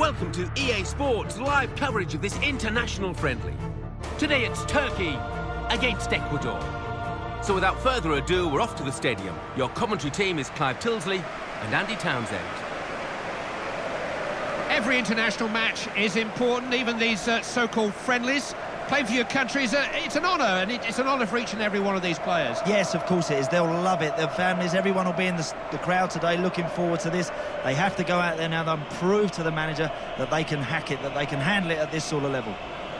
welcome to EA Sports live coverage of this international friendly. Today it's Turkey against Ecuador. So without further ado, we're off to the stadium. Your commentary team is Clive Tilsley and Andy Townsend. Every international match is important, even these so-called friendlies. Playing for your country is it's an honour, and it's an honour for each and every one of these players. Yes, of course it is. They'll love it. Their families, everyone will be in the crowd today looking forward to this. They have to go out there now and prove to the manager that they can hack it, that they can handle it at this sort of level.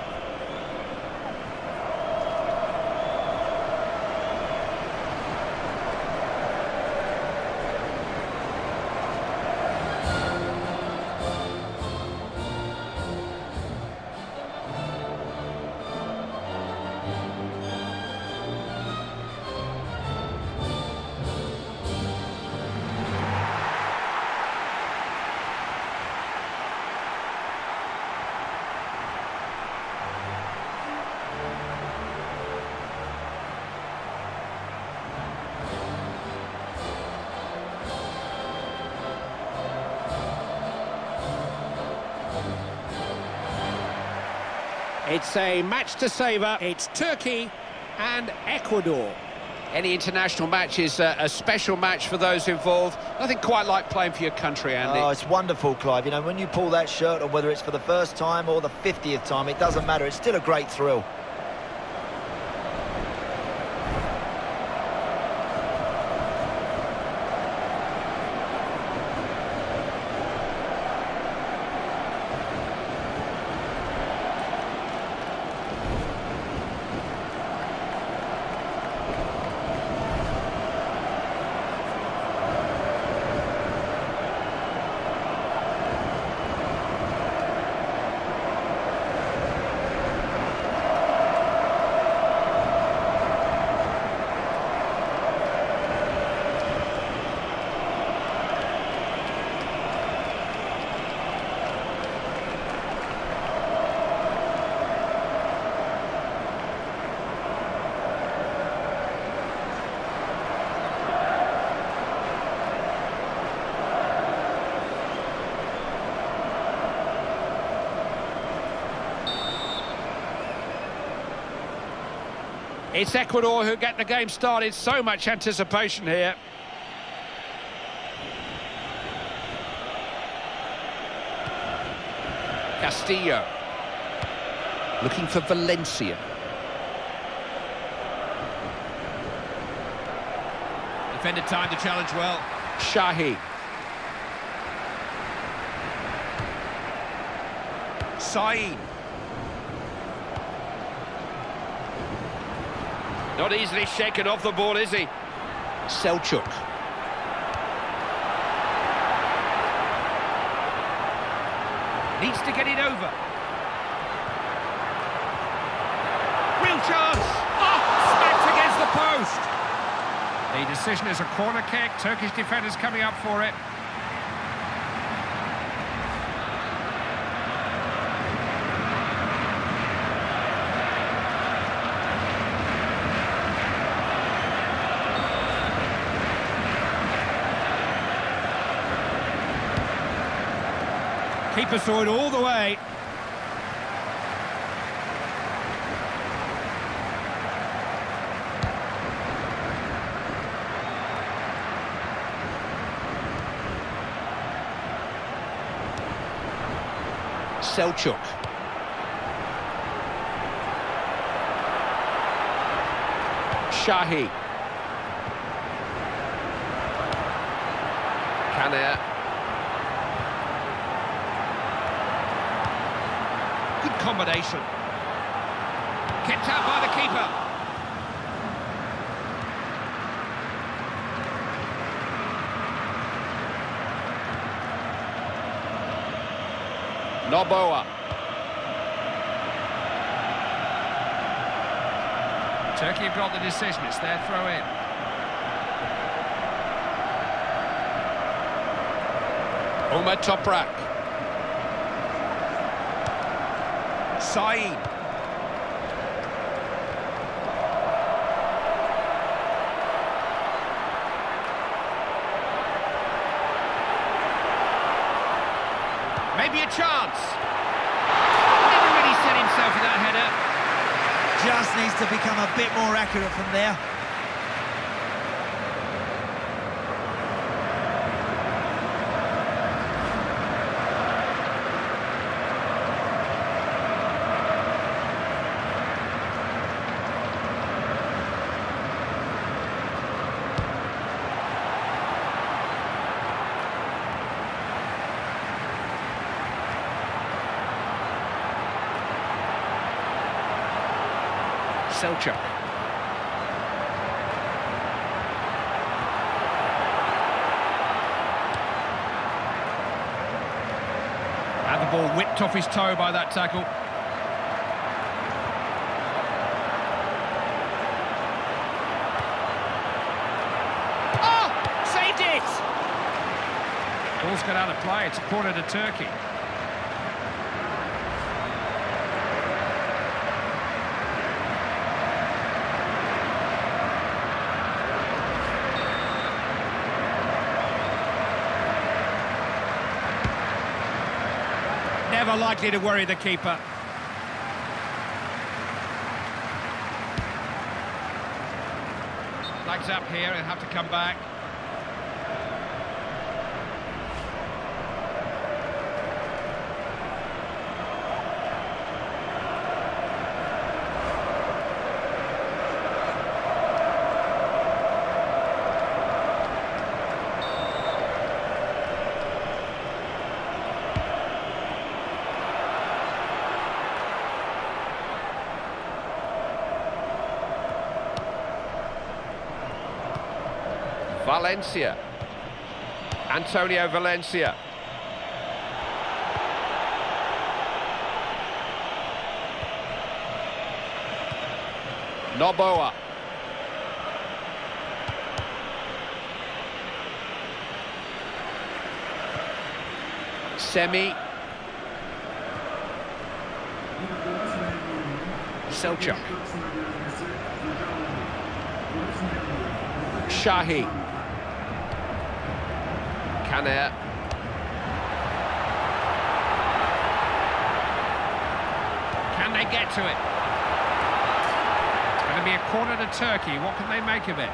It's a match to savour. It's Turkey and Ecuador. Any international match is a special match for those involved. Nothing quite like playing for your country, Andy. Oh, it's wonderful, Clive. You know, when you pull that shirt on, whether it's for the first time or the 50th time, it doesn't matter. It's still a great thrill. It's Ecuador who get the game started. So much anticipation here. Castillo. Looking for Valencia. Defender timed the challenge well. Shahi. Saeed. Not easily shaken off the ball, is he? Selçuk. Needs to get it over. Real chance! Oh, smacked against the post! The decision is a corner kick. Turkish defenders coming up for it. Keeper saw it all the way. Selçuk. Shahi. Caner. Good combination. Kept out by the keeper. Noboa. Turkey have got the decision. It's their throw-in. Umar Toprak. Saeed. Maybe a chance. Never really set himself with that header. Just needs to become a bit more accurate from there. Selchuk. And the ball whipped off his toe by that tackle. Oh! Saved it! Ball's got out of play. It's a corner to Turkey. Never likely to worry the keeper. Flags up here and have to come back. Valencia. Antonio Valencia. Noboa. Semi. Selchuk. Shahi. Caner. Can they get to it? It's going to be a corner to Turkey. What can they make of it?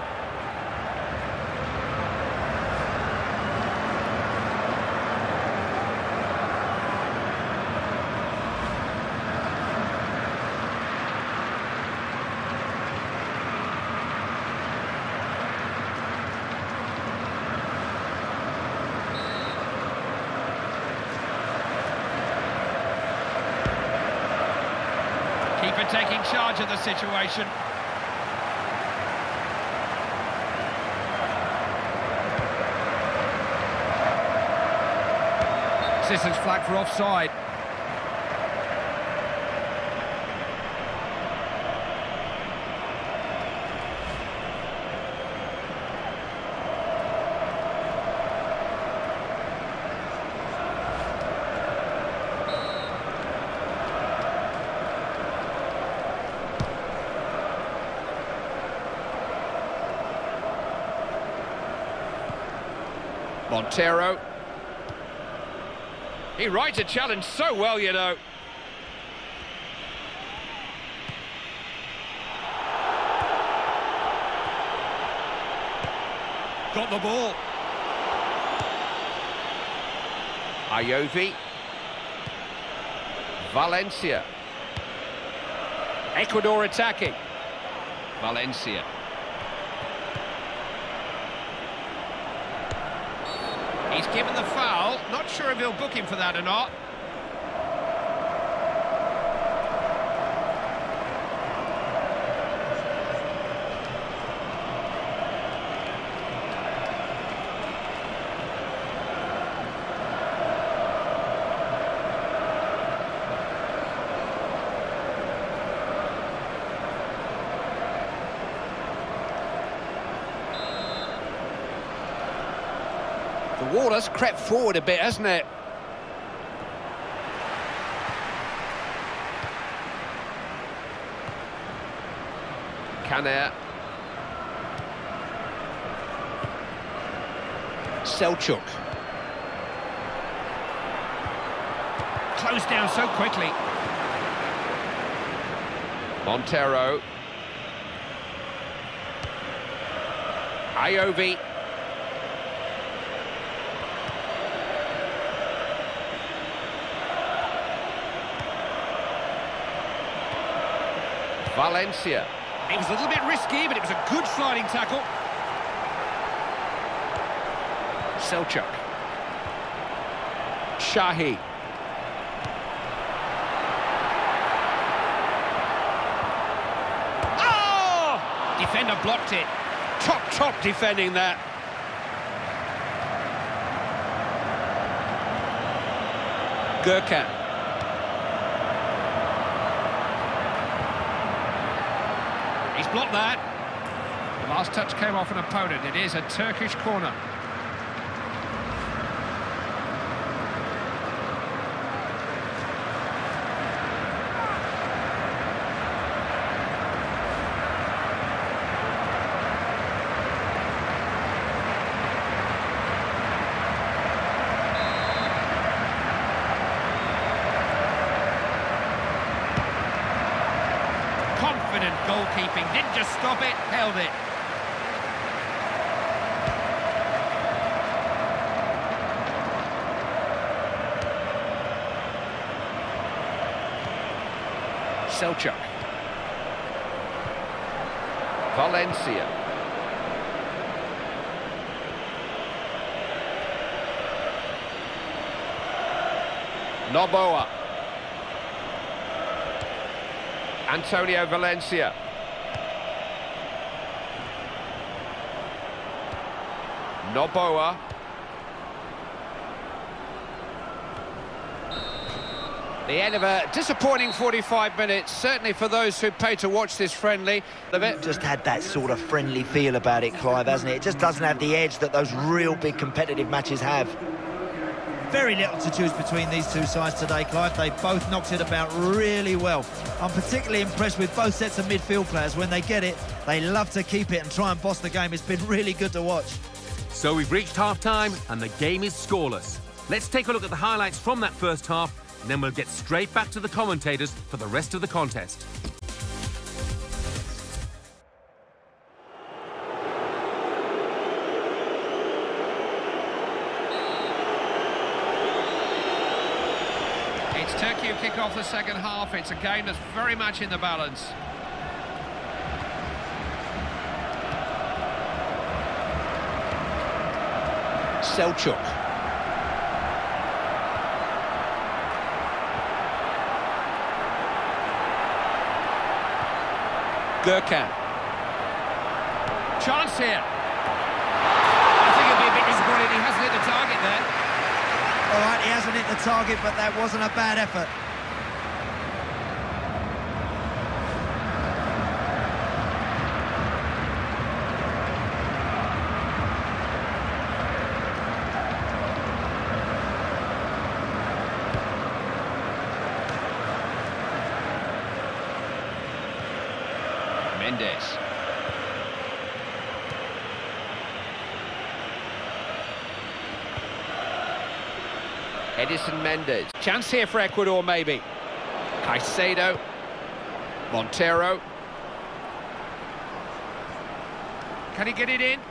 Keeper taking charge of the situation. Assistant's flag for offside. Montero. He rides a challenge so well, you know. Got the ball. Ayovi. Valencia. Ecuador attacking. Valencia. He's given the foul. Not sure if he'll book him for that or not. The water's crept forward a bit, hasn't it? Caner. Selchuk. closed down so quickly. Montero. Iovi. Valencia. It was a little bit risky, but it was a good sliding tackle. Selchuk. Shahi. Oh! Defender blocked it. Top defending that. Gurkhan. He's blocked that. The last touch came off an opponent. It is a Turkish corner. Confident goalkeeping, didn't just stop it, held it. Selchuk. Valencia. Noboa. Antonio Valencia. Noboa. The end of a disappointing 45 minutes, certainly for those who pay to watch this friendly. Just had that sort of friendly feel about it, Clive, hasn't it? It just doesn't have the edge that those real big competitive matches have. Very little to choose between these two sides today, Clive. They both knocked it about really well. I'm particularly impressed with both sets of midfield players. When they get it, they love to keep it and try and boss the game. It's been really good to watch. So we've reached half-time and the game is scoreless. Let's take a look at the highlights from that first half, and then we'll get straight back to the commentators for the rest of the contest. It's Turkey who kick off the second half. It's a game that's very much in the balance. Selchuk. Gurkhan. Chance here. I think he'll be a bit disappointed he hasn't hit the target there. All right, he hasn't hit the target, but that wasn't a bad effort. Mendes. Edison Mendes. Chance here for Ecuador, maybe. Caicedo. Montero. Can he get it in?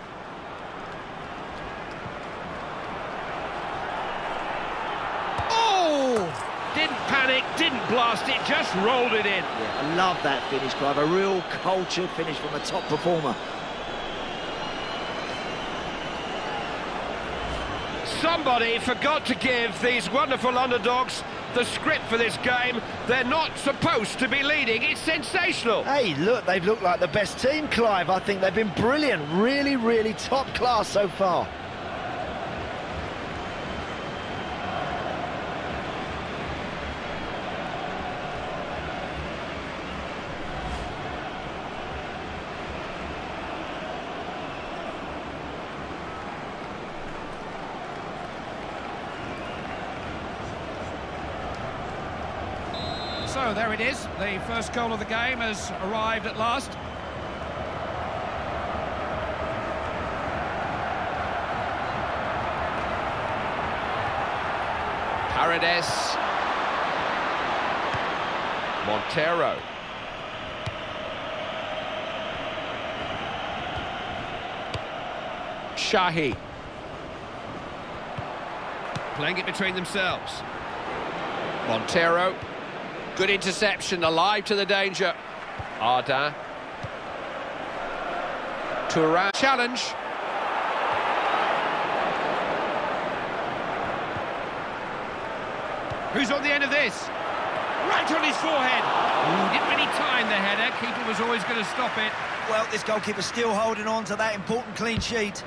Oh! Didn't panic, didn't blast it, just rolled it in. Yeah, I love that finish, Clive. A real cultured finish from a top performer. Somebody forgot to give these wonderful underdogs the script for this game. They're not supposed to be leading. It's sensational. Hey, look, they've looked like the best team, Clive. I think they've been brilliant. Really, really top class so far. So there it is, the first goal of the game has arrived at last. Paredes. Montero. Shahi. Playing it between themselves. Montero. Good interception, alive to the danger. Arda. Turan. Challenge. Who's on the end of this? Right on his forehead. Ooh, didn't really time the header. Keeper was always going to stop it. Well, this goalkeeper's still holding on to that important clean sheet.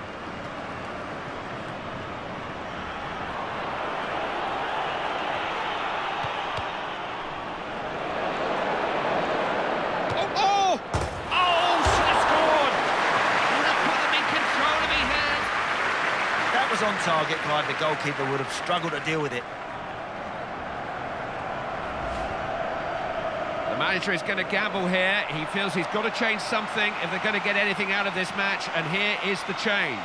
On target, Clive, the goalkeeper would have struggled to deal with it. The manager is going to gamble here. He feels he's got to change something if they're going to get anything out of this match, and here is the change.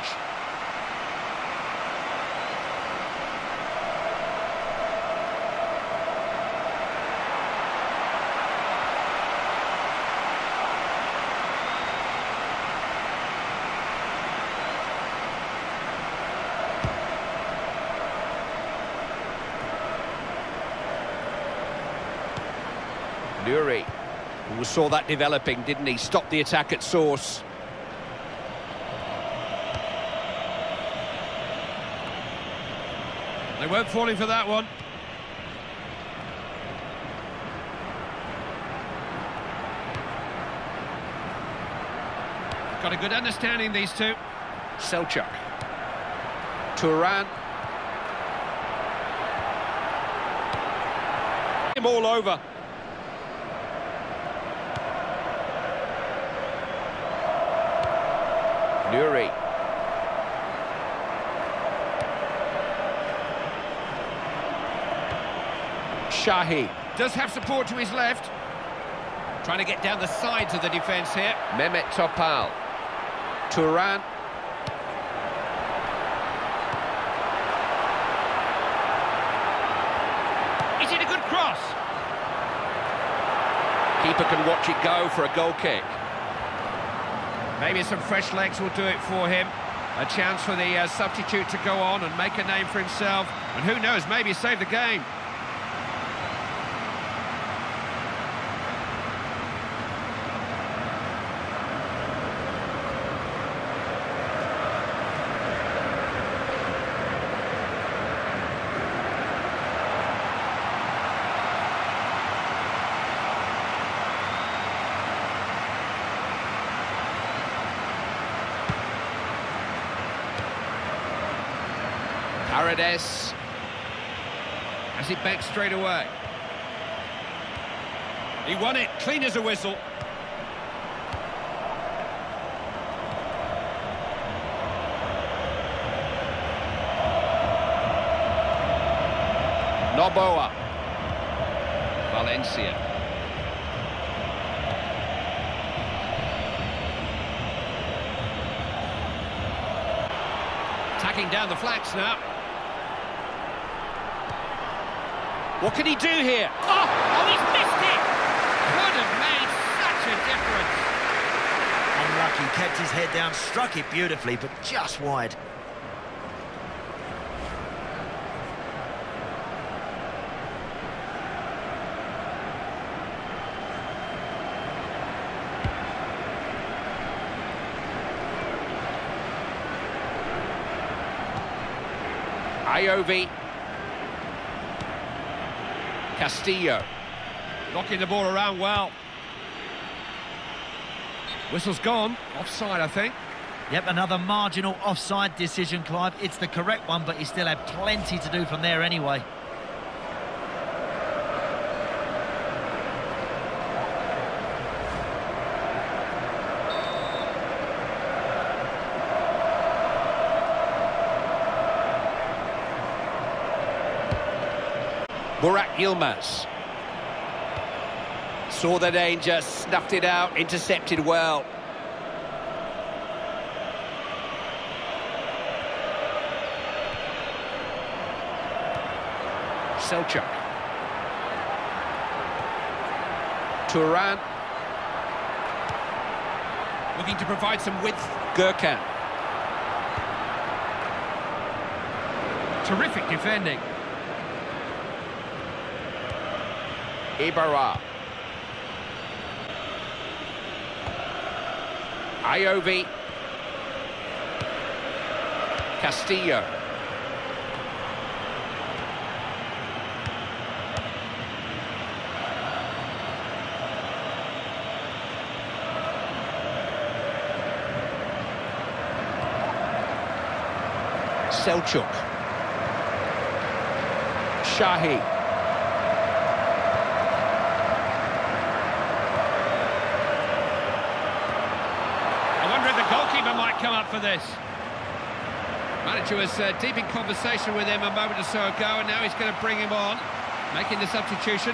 Nuri, who saw that developing, didn't he? Stopped the attack at source. They weren't falling for that one. Got a good understanding, these two. Selchuk. Turan. Him all over. Nuri. Shahi. Does have support to his left. Trying to get down the sides of the defence here. Mehmet Topal. Turan. Is it a good cross? Keeper can watch it go for a goal kick. Maybe some fresh legs will do it for him. A chance for the substitute to go on and make a name for himself. And who knows, maybe save the game. Paredes has it back straight away. He won it, clean as a whistle. Noboa. Valencia. Attacking down the flanks now. What can he do here? Oh, he's missed it! Would have made such a difference. Unlucky, kept his head down, struck it beautifully, but just wide. Iovi. Castillo. Knocking the ball around well. Whistle's gone. Offside, I think. Yep, another marginal offside decision, Clive. It's the correct one, but he still had plenty to do from there anyway. Burak Yilmaz. Saw the danger, snuffed it out, intercepted well. Selchuk. Turan. Looking to provide some width. Gurkan. Terrific defending. Ibarra. Iovi. Castillo. Selçuk. Shahi. I wonder if the goalkeeper might come up for this. Manager was deep in conversation with him a moment or so ago, and now he's going to bring him on, making the substitution.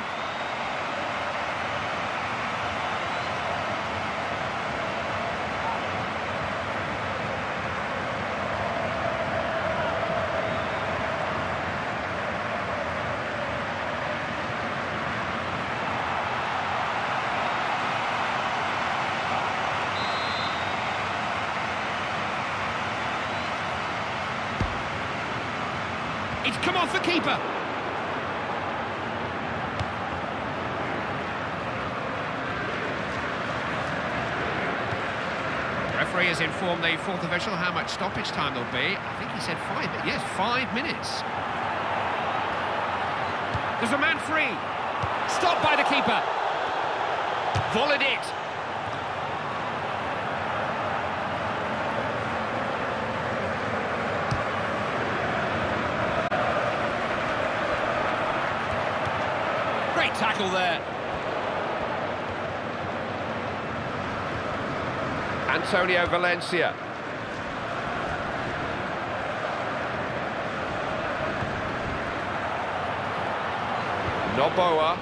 It's come off the keeper. Referee has informed the fourth official how much stoppage time there'll be. I think he said 5, but yes, 5 minutes. There's a man free. Stopped by the keeper. Volleyed it. Great tackle there. Antonio Valencia. Noboa.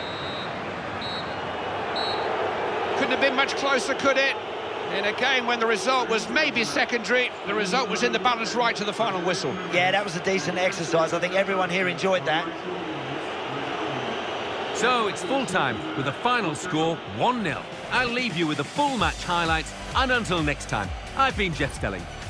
Couldn't have been much closer, could it? In a game when the result was maybe secondary, the result was in the balance right to the final whistle. Yeah, that was a decent exercise. I think everyone here enjoyed that. So it's full-time with the final score 1-0. I'll leave you with the full match highlights, and until next time, I've been Jeff Stelling.